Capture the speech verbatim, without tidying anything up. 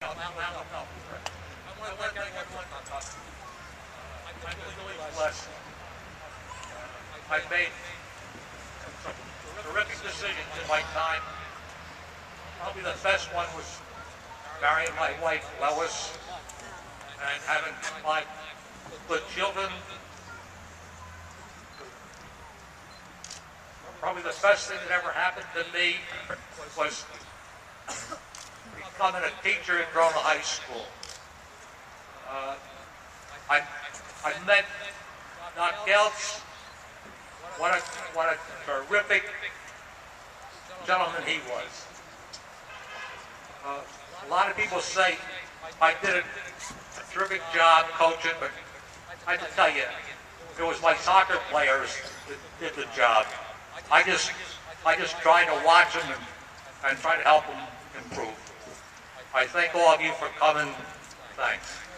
no, no, no, no. I want to thank everyone. I'm really blessed. I've made some terrific decisions in my time. Probably the best one was marrying my wife, Lois, and having my good children. Probably the best thing that ever happened to me was becoming a teacher at Verona High School. Uh, I, I met Doc Geltz. What a, what a terrific gentleman he was. Uh, a lot of people say I did a terrific job coaching, but I have to tell you, it was my soccer players that did the job. I just, I just tried to watch them and, and try to help them improve. I thank all of you for coming. Thanks.